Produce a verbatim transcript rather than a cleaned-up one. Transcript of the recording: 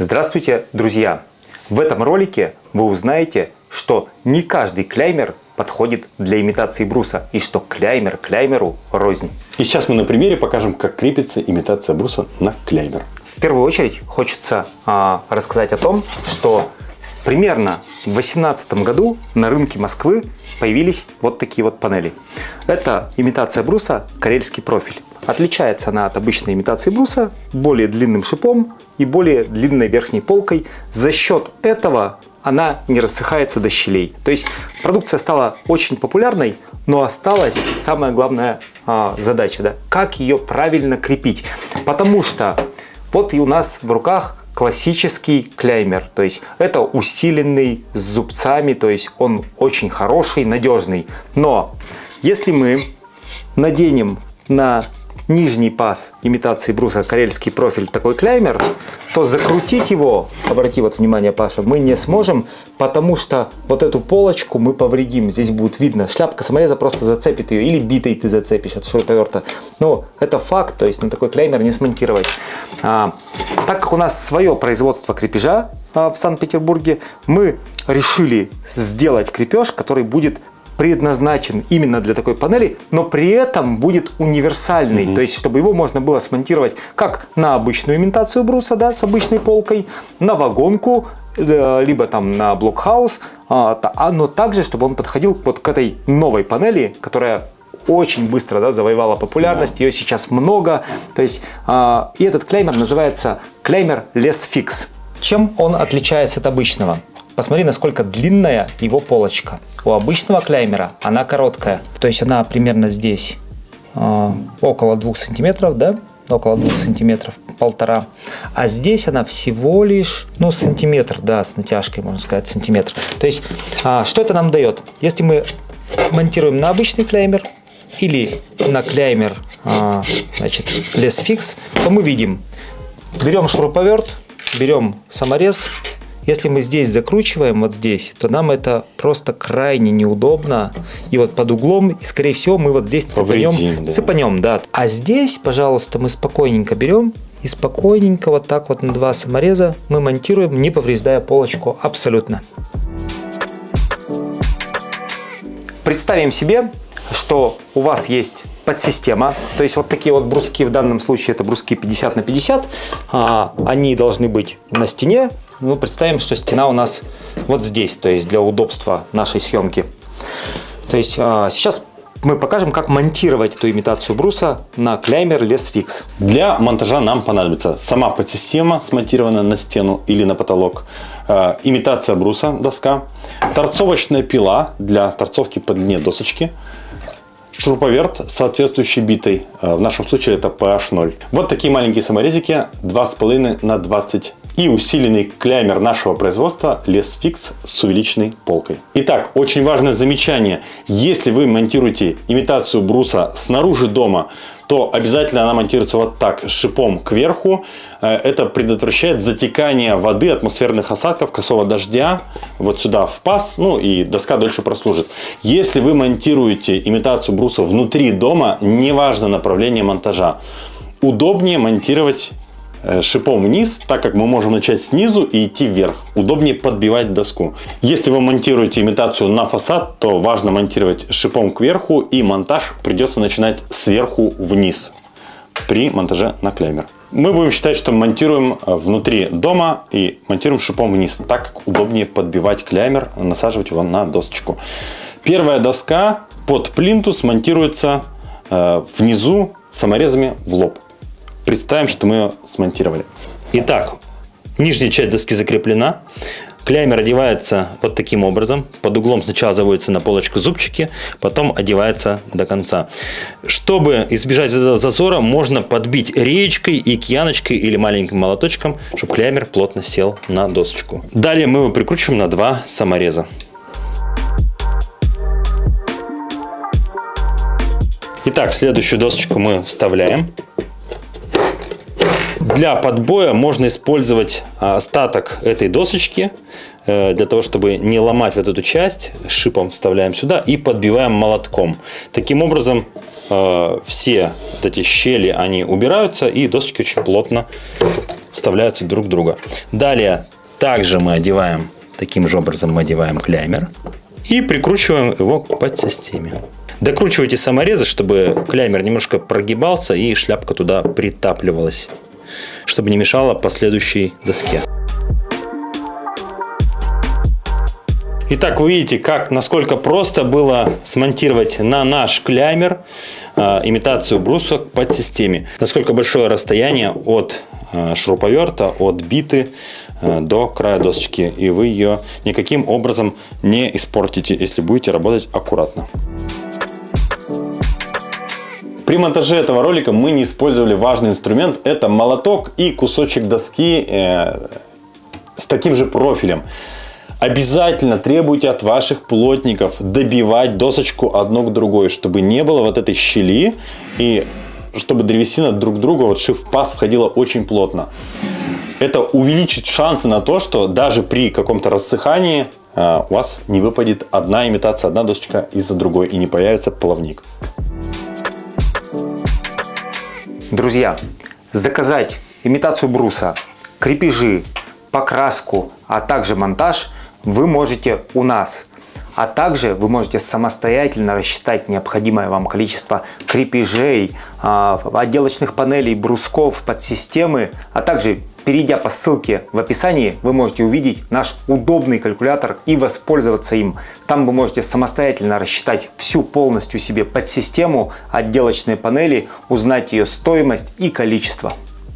Здравствуйте, друзья! В этом ролике вы узнаете, что не каждый клеймер подходит для имитации бруса и что клеймер клеймеру рознь. И сейчас мы на примере покажем, как крепится имитация бруса на клеймер. В первую очередь хочется а, рассказать о том, что примерно в две тысячи восемнадцатом году на рынке Москвы появились вот такие вот панели. Это имитация бруса карельский профиль. Отличается она от обычной имитации бруса более длинным шипом и более длинной верхней полкой. За счет этого она не рассыхается до щелей. То есть продукция стала очень популярной, но осталась самая главная а, задача, да, как ее правильно крепить. Потому что вот и у нас в руках классический клеймер, то есть это усиленный с зубцами, то есть он очень хороший, надежный. Но если мы наденем на нижний паз имитации бруса карельский профиль такой клеймер, то закрутить его, обрати вот внимание, Паша, мы не сможем, потому что вот эту полочку мы повредим. Здесь будет видно, шляпка самореза просто зацепит ее, или битой ты зацепишь от шуруповерта. Но это факт, то есть на такой клеймер не смонтировать. А, так как у нас свое производство крепежа а, в Санкт-Петербурге, мы решили сделать крепеж, который будет предназначен именно для такой панели, но при этом будет универсальный, mm-hmm. то есть чтобы его можно было смонтировать как на обычную имитацию бруса, да, с обычной полкой, на вагонку, либо там на блокхаус, но также чтобы он подходил вот к этой новой панели, которая очень быстро, да, завоевала популярность, yeah. ее сейчас много, то есть и этот клеймер называется клеймер LessFix. Чем он отличается от обычного? Посмотри, насколько длинная его полочка. У обычного клеймера она короткая. То есть она примерно здесь э, около двух сантиметров, да? Около двух сантиметров, полтора. А здесь она всего лишь, ну, сантиметр, да, с натяжкой, можно сказать, сантиметр. То есть, э, что это нам дает? Если мы монтируем на обычный клеймер или на клеймер, э, значит, LessFix, то мы видим, берем шуруповерт, берем саморез. Если мы здесь закручиваем, вот здесь, то нам это просто крайне неудобно. И вот под углом, и скорее всего, мы вот здесь цепанем, да. цепанем, да. А здесь, пожалуйста, мы спокойненько берем и спокойненько вот так вот на два самореза мы монтируем, не повреждая полочку абсолютно. Представим себе, что у вас есть подсистема, то есть вот такие вот бруски, в данном случае это бруски пятьдесят на пятьдесят, а, они должны быть на стене. Ну, представим, что стена у нас вот здесь, то есть для удобства нашей съемки. То есть а, сейчас мы покажем, как монтировать эту имитацию бруса на клеймер LessFix. Для монтажа нам понадобится сама подсистема, смонтированная на стену или на потолок, э, имитация бруса, доска, торцовочная пила для торцовки по длине досочки, шуруповерт с соответствующей битой, в нашем случае это пэ аш ноль. Вот такие маленькие саморезики два с половиной на двадцать и усиленный клеймер нашего производства LessFix с увеличенной полкой. Итак, очень важное замечание. Если вы монтируете имитацию бруса снаружи дома, то обязательно она монтируется вот так, шипом кверху. Это предотвращает затекание воды, атмосферных осадков, косого дождя вот сюда в паз, ну и доска дольше прослужит. Если вы монтируете имитацию бруса внутри дома, неважно направление монтажа, удобнее монтировать шипом вниз, так как мы можем начать снизу и идти вверх. Удобнее подбивать доску. Если вы монтируете имитацию на фасад, то важно монтировать шипом кверху, и монтаж придется начинать сверху вниз при монтаже на клеймер. Мы будем считать, что монтируем внутри дома и монтируем шипом вниз, так как удобнее подбивать клеймер, насаживать его на досочку. Первая доска под плинтус монтируется э, внизу саморезами в лоб. Представим, что мы ее смонтировали. Итак, нижняя часть доски закреплена. Клеймер одевается вот таким образом. Под углом сначала заводится на полочку зубчики, потом одевается до конца. Чтобы избежать этого зазора, можно подбить реечкой и кияночкой или маленьким молоточком, чтобы клеймер плотно сел на досочку. Далее мы его прикручиваем на два самореза. Итак, следующую досочку мы вставляем. Для подбоя можно использовать остаток этой досочки, для того, чтобы не ломать вот эту часть, шипом вставляем сюда и подбиваем молотком. Таким образом, все вот эти щели, они убираются, и досочки очень плотно вставляются друг в друга. Далее, также мы одеваем, таким же образом мы одеваем клеймер и прикручиваем его к подсистеме. Докручивайте саморезы, чтобы клеймер немножко прогибался и шляпка туда притапливалась, чтобы не мешало последующей доске. Итак, вы видите, как, насколько просто было смонтировать на наш клеймер э, имитацию бруса к подсистеме. Насколько большое расстояние от э, шуруповерта, от биты э, до края досочки. И вы ее никаким образом не испортите, если будете работать аккуратно. При монтаже этого ролика мы не использовали важный инструмент. Это молоток и кусочек доски э, с таким же профилем. Обязательно требуйте от ваших плотников добивать досочку одну к другой, чтобы не было вот этой щели и чтобы древесина друг к другу, вот шив в паз, входила очень плотно. Это увеличит шансы на то, что даже при каком-то рассыхании э, у вас не выпадет одна имитация, одна досочка из-за другой и не появится плавник. Друзья, заказать имитацию бруса, крепежи, покраску, а также монтаж вы можете у нас. А также вы можете самостоятельно рассчитать необходимое вам количество крепежей, отделочных панелей, брусков, подсистемы. А также, перейдя по ссылке в описании, вы можете увидеть наш удобный калькулятор и воспользоваться им. Там вы можете самостоятельно рассчитать всю полностью себе подсистему, отделочные панели, узнать ее стоимость и количество.